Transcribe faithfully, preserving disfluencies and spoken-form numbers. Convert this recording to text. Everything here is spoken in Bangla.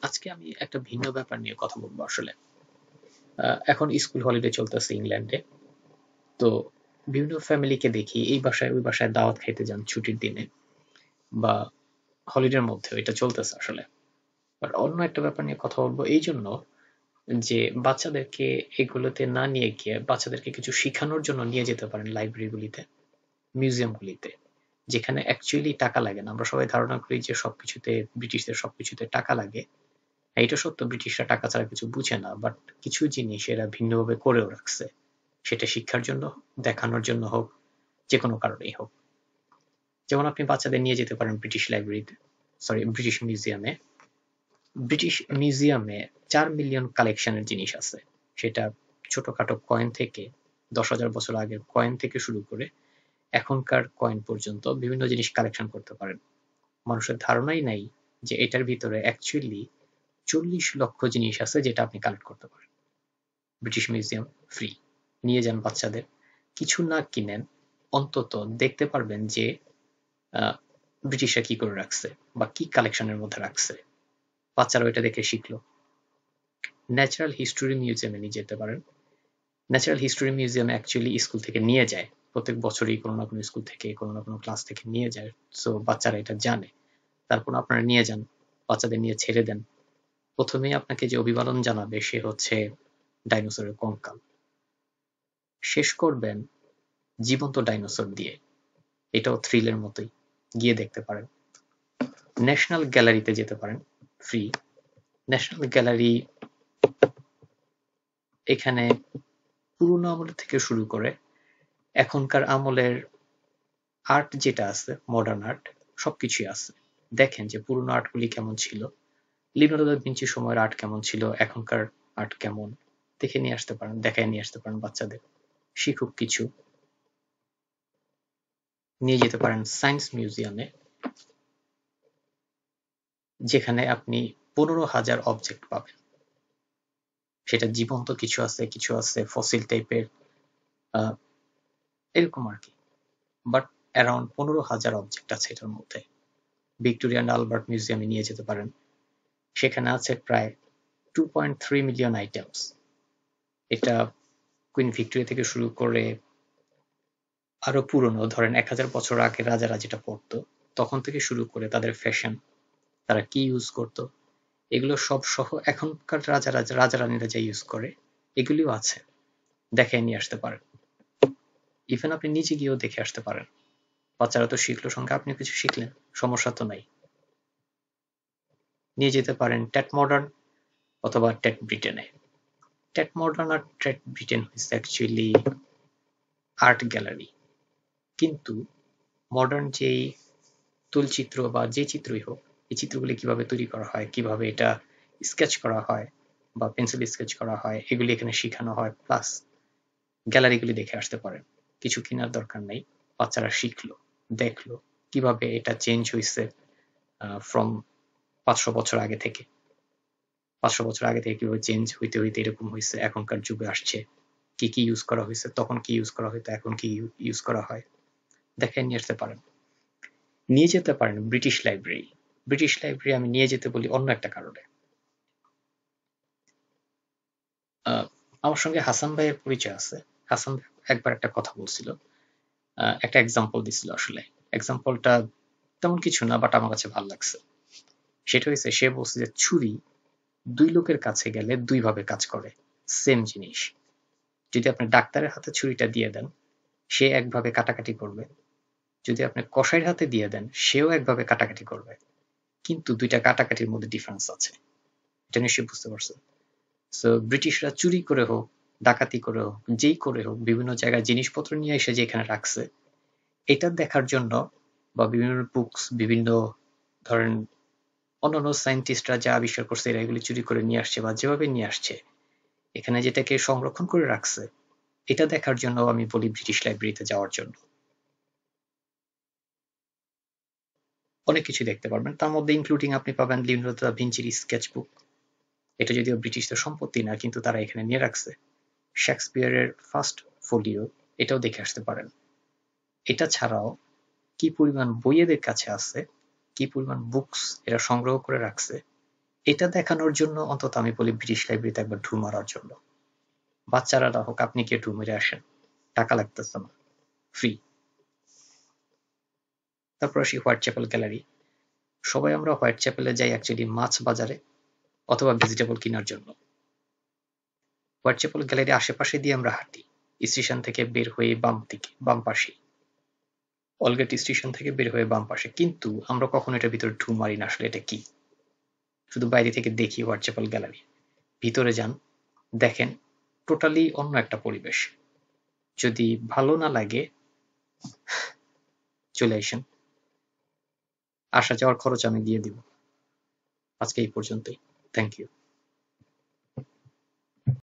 আজকে আমি একটা ভিন্ন ব্যাপার নিয়ে কথা বলবো আসলে। আহ, এখন স্কুল হলিডে চলতেছে ইংল্যান্ডে। তো বিভিন্ন ফ্যামিলিকে দেখি এই বাসায় ওই বাসায় দাওয়াত খাইতে যান ছুটির দিনে বা হলিডের মধ্যে এটা চলতেছে আসলে। আর অন্য একটা ব্যাপার নিয়ে কথা বলবো এই জন্য যে বাচ্চাদেরকে এগুলোতে না নিয়ে গিয়ে বাচ্চাদেরকে কিছু শেখানোর জন্য নিয়ে যেতে পারেন লাইব্রেরিগুলিতে, মিউজিয়ামগুলিতে, যেখানে অ্যাকচুয়ালি টাকা লাগে না। আমরা সবাই ধারণা করি যে সবকিছুতে ব্রিটিশদের সবকিছুতে টাকা লাগে। হ্যাঁ, এটা সত্য, ব্রিটিশরা টাকা ছাড়া কিছু বুঝে না, বাট কিছু জিনিস এরা ভিন্নভাবে করেও রাখছে। সেটা শিক্ষার জন্য হোক, দেখানোর জন্য হোক, যে কোনো কারণেই হোক। যেমন আপনি বাচ্চাদের নিয়ে যেতে পারেন ব্রিটিশ লাইব্রেরিতে, সরি ব্রিটিশ মিউজিয়ামে। ব্রিটিশ মিউজিয়ামে চার মিলিয়ন কালেকশনের জিনিস আছে। সেটা ছোটখাটো কয়েন থেকে, দশ হাজার বছর আগের কয়েন থেকে শুরু করে এখনকার কয়েন পর্যন্ত বিভিন্ন জিনিস কালেকশন করতে পারেন। মানুষের ধারণাই নাই যে এটার ভিতরে অ্যাকচুয়ালি চল্লিশ লক্ষ জিনিস আছে যেটা আপনি কালেক্ট করতে পারেন। ব্রিটিশ মিউজিয়াম ফ্রি, নিয়ে যান বাচ্চাদের। কিছু না কিনেন, অন্তত দেখতে পারবেন যে আহ, ব্রিটিশরা কি করে রাখছে বা কি কালেকশনের মধ্যে রাখছে। বাচ্চারা ওইটা দেখে শিখলো। ন্যাচারাল হিস্টোরি মিউজিয়ামে নিয়ে যেতে পারেন। ন্যাচারাল হিস্টোরি মিউজিয়ামে অ্যাকচুয়ালি স্কুল থেকে নিয়ে যায়, প্রত্যেক বছরই কোনো না কোনো স্কুল থেকে কোনো না কোনো ক্লাস থেকে নিয়ে যায়। সো বাচ্চারা এটা জানে। তারপর আপনারা নিয়ে যান, বাচ্চাদের নিয়ে ছেড়ে দেন। প্রথমেই আপনাকে যে অভিবাদন জানাবে সে হচ্ছে ডাইনোসরের কঙ্কাল। শেষ করবেন জীবন্ত ডাইনোসর দিয়ে। এটাও থ্রিলের মতোই, গিয়ে দেখতে পারেন। ন্যাশনাল গ্যালারিতে যেতে পারেন, ফ্রি। ন্যাশনাল গ্যালারি এখানে পুরোনো আমলের থেকে শুরু করে এখনকার আমলের আর্ট যেটা আছে, মডার্ন আর্ট, সবকিছুই আছে। দেখেন যে পুরোনো আর্টগুলি কেমন ছিল, লিওনার্দো দা ভিঞ্চি সময়ের আর্ট কেমন ছিল, এখনকার আর্ট কেমন, দেখে নিয়ে আসতে পারেন, দেখায় নিয়ে আসতে পারেন বাচ্চাদের, শিখুক কিছু। নিয়ে যেতে পারেন সায়েন্স মিউজিয়ামে, যেখানে আপনি পনেরো হাজার অবজেক্ট পাবেন। সেটা জীবন্ত কিছু আছে, কিছু আছে ফসিল টাইপের, এরকম আর কি। বাট অ্যারাউন্ড পনেরো হাজার অবজেক্ট আছে এটার মধ্যে। ভিক্টোরিয়া অ্যান্ড আলবার্ট মিউজিয়ামে নিয়ে যেতে পারেন। সেখানে আছে প্রায় two point three million items. এটা কুইন ভিক্টোরিয়া থেকে শুরু করে আরো পুরনো, ধরেন এক হাজার বছর আগে রাজারা যেটা পড়তো তখন থেকে শুরু করে তাদের ফ্যাশন, তারা কি ইউজ করতো, এগুলো সব সহ এখনকার রাজারা রাজা রানীরা যা ইউজ করে এগুলিও আছে, দেখে নিয়ে আসতে পারেন। ইভেন আপনি নিজে গিয়েও দেখে আসতে পারেন। বাচ্চারা তো শিখলো, সঙ্গে আপনি কিছু শিখলেন, সমস্যা তো নাই। নিয়ে যেতে পারেন টেট মডার্ন অথবা টেট ব্রিটেনে। টেট মডার্ন আর টেট ব্রিটেন হচ্ছে অ্যাকচুয়ালি আর্ট গ্যালারি, কিন্তু মডার্ন যেই তুলচিত্র বা যে চিত্রই হোক, এই চিত্রগুলি কিভাবে তৈরি করা হয়, কিভাবে এটা স্কেচ করা হয় বা পেন্সিল স্কেচ করা হয়, এগুলি এখানে শেখানো হয়। প্লাস গ্যালারিগুলি দেখে আসতে পারেন, কিছু কেনার দরকার নেই। বাচ্চারা শিখলো, দেখলো কিভাবে এটা চেঞ্জ হয়েছে ফ্রম পাঁচশো বছর আগে থেকে, পাঁচশো বছর আগে থেকে কিভাবে চেঞ্জ হইতে হইতে এরকম হয়েছে, এখনকার যুগে আসছে, কি কি ইউজ করা হয়েছে, তখন কি ইউজ করা হইতো, এখন কি ইউজ করা হয়, দেখে নিয়ে আসতে পারেন। নিয়ে যেতে পারেন ব্রিটিশ লাইব্রেরি। ব্রিটিশ লাইব্রেরি আমি নিয়ে যেতে বলি অন্য একটা কারণে। আহ, আমার সঙ্গে হাসান ভাইয়ের পরিচয় আছে। হাসান ভাই একবার একটা কথা বলছিল, আহ, একটা এক্সাম্পল দিছিল। আসলে এক্সাম্পলটা তেমন কিছু না, বাট আমার কাছে ভালো লাগছে। সেটা হয়েছে, সে বলছে যে ছুরি দুই লোকের কাছে গেলে দুই ভাবে কাজ করে, সেম জিনিস। যদি আপনি ডাক্তারের হাতে ছুরিটা দিয়ে দেন, সে একভাবে কাটাকাটি করবে। যদি আপনি কসাইয়ের হাতে দিয়ে দেন, সেও একভাবে কাটাকাটি করবে। কিন্তু দুইটা কাটাকাটির মধ্যে ডিফারেন্স আছে, এটা নিশ্চয়ই বুঝতে পারছেন। সো ব্রিটিশরা চুরি করে হোক, ডাকাতি করে হোক, যেই করে হোক, বিভিন্ন জায়গায় জিনিসপত্র নিয়ে এসে যে এখানে রাখছে, এটা দেখার জন্য, বা বিভিন্ন বুকস, বিভিন্ন ধরেন অন্যান্য সায়েন্টিস্টরা যা আবিষ্কার করছে এরা এগুলি চুরি করে নিয়ে আসছে বা যেভাবে নিয়ে আসছে, এখানে যেটাকে সংরক্ষণ করে রাখছে, এটা দেখার জন্য আমি বলি ব্রিটিশ লাইব্রেরিতে যাওয়ার জন্য। অনেক কিছু দেখতে পারবেন, তার মধ্যে ইনক্লুডিং আপনি পাবেন লিওনার্দো দা ভিঞ্চির স্কেচ বুক। এটা যদিও ব্রিটিশদের সম্পত্তি না, কিন্তু তারা এখানে নিয়ে রাখছে। শেক্সপিয়ারের ফার্স্ট ফোলিও, এটাও দেখে আসতে পারেন। এটা ছাড়াও কি পরিমাণ বই এদের কাছে আছে, কি পরিমাণ বুকস এরা সংগ্রহ করে রাখছে, এটা দেখানোর জন্য অন্তত আমি বলি ব্রিটিশ লাইব্রেরিতে একবার ঢু মারার জন্য। বাচ্চারা না হোক, আপনি গিয়ে ঢু মেরে আসেন, টাকা লাগতেছে না, ফ্রি। তারপর আসি হোয়াইট চ্যাপেল গ্যালারি। সবাই আমরা হোয়াইট চ্যাপেলে যাই অ্যাকচুয়ালি মাছ বাজারে অথবা ভেজিটেবল কেনার জন্য। হোয়াইট চ্যাপেল গ্যালারির আশেপাশে দিয়ে আমরা হাঁটি, স্টেশন থেকে বের হয়ে বাম দিকে, বাম পাশে, অলগেট স্টেশন থেকে বের হয়ে বাম পাশে। কিন্তু আমরা কখনো এটার ভিতরে ঢু মারি না। আসলে এটা কি, শুধু বাইরে থেকে দেখি হোয়াইট চ্যাপেল গ্যালারি। ভিতরে যান, দেখেন, টোটালি অন্য একটা পরিবেশ। যদি ভালো না লাগে চলে আসেন, আসা যাওয়ার খরচ আমি দিয়ে দিব। আজকে এই পর্যন্তই। Thank you.